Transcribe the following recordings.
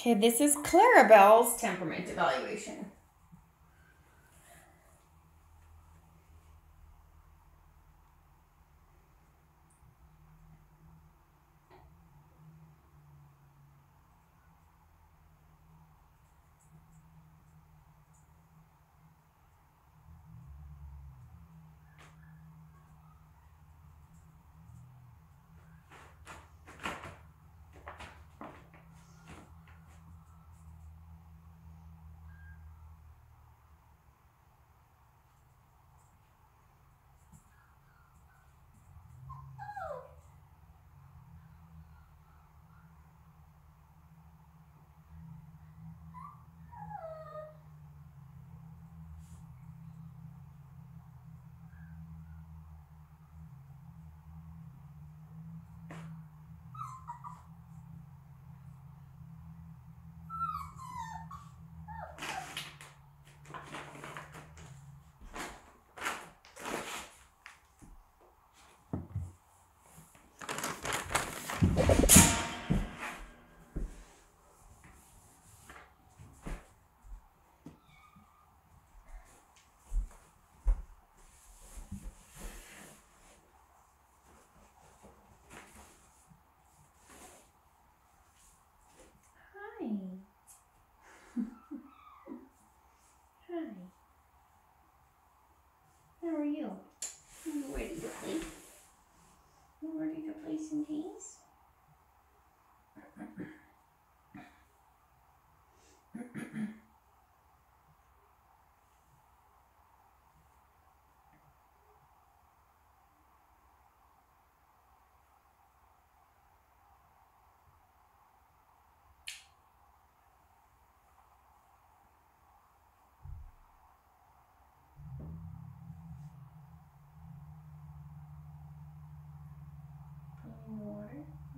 Okay, this is Clarabelle's temperament evaluation. Hi. How are you? Are you ready to play? You ready to play some games? Water.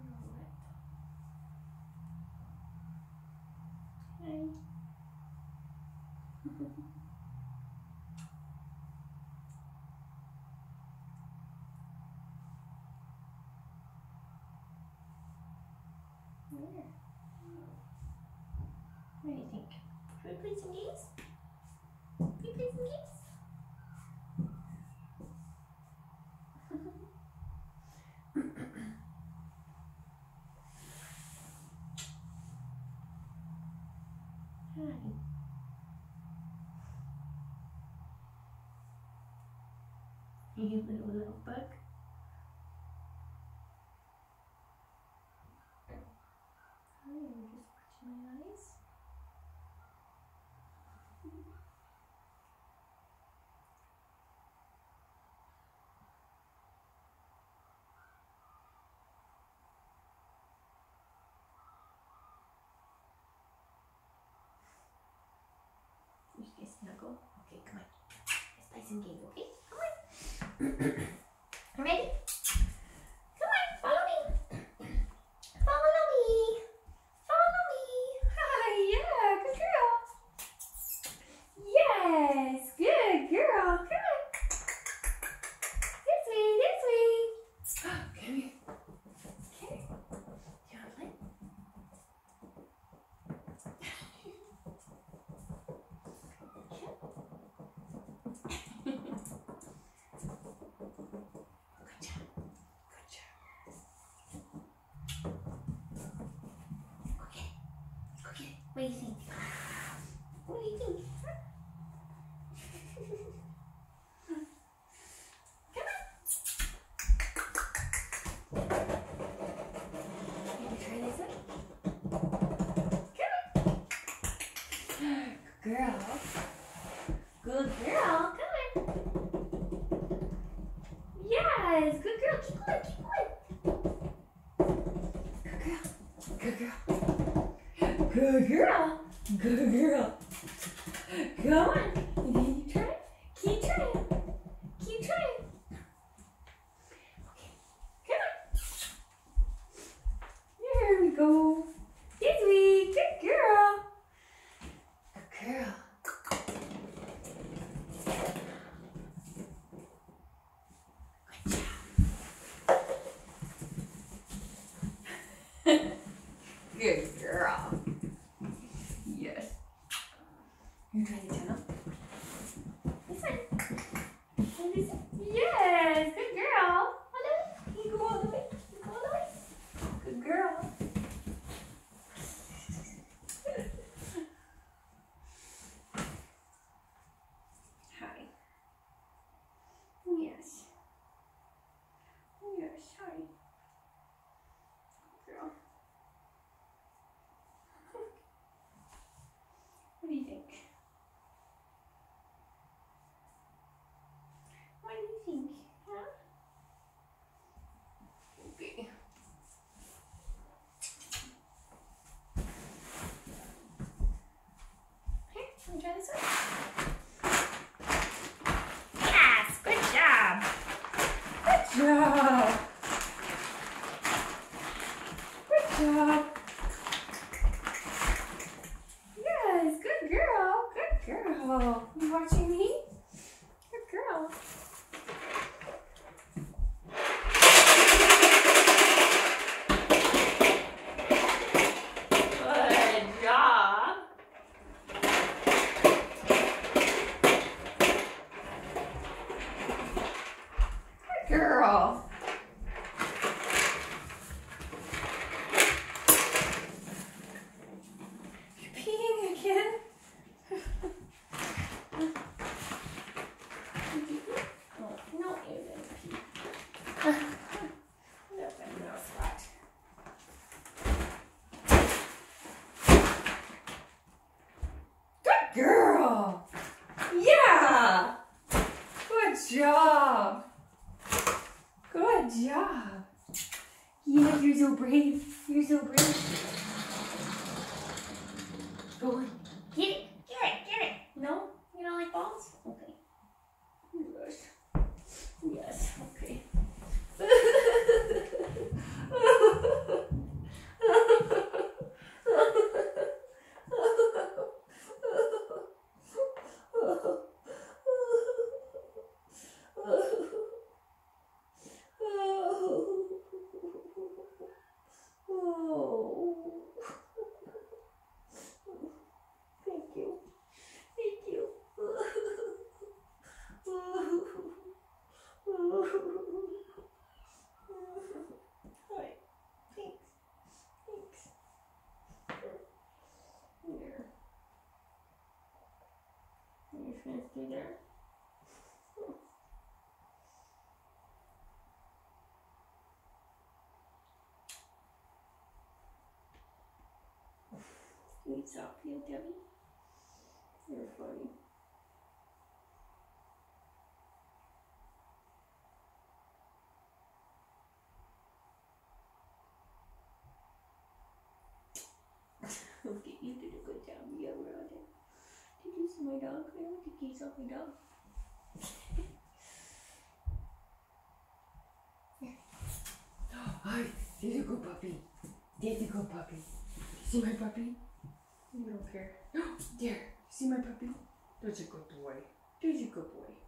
Hi. Where? What do you think? Should we play some games? Should we play some games? Hi. You little bug. Hi, you're just watching my eyes. You guys snuggle. Okay, come on. Let's play some games, okay? Come on. Ready? Come on, follow me. Follow me. Follow me. Hi, yeah, good girl. Yes, good girl. Come on. This way, this way. Come here. Okay. Do you want to play? Good job. Good job. Okay. Okay. What do you think? What do you think? Come on. You try this one? Come on. Good girl. Good girl. Come on. Yes. Good girl. Keep going. Keep going. Good girl. Good girl. Good girl. Go on. Can you try? Keep trying. Keep trying. Okay. Come on. There we go. This way. Good girl. Good girl. Good job. Good girl. He's so brave. Go on. Get it. Get it. Get it. No? You don't like balls? Okay. Yes. Yes. Okay. Thank you. Thank you. Hi. Thanks. Thanks. There. Are you just gonna stay there? Sweet soft little Debbie. You're funny. Okay, you did a good job. You were on it. Did you see my dog? I want to kiss off my dog. Hi, there's a good puppy. There's a good puppy. See my puppy? You don't care. There, see my puppy? There's a good boy. There's a good boy.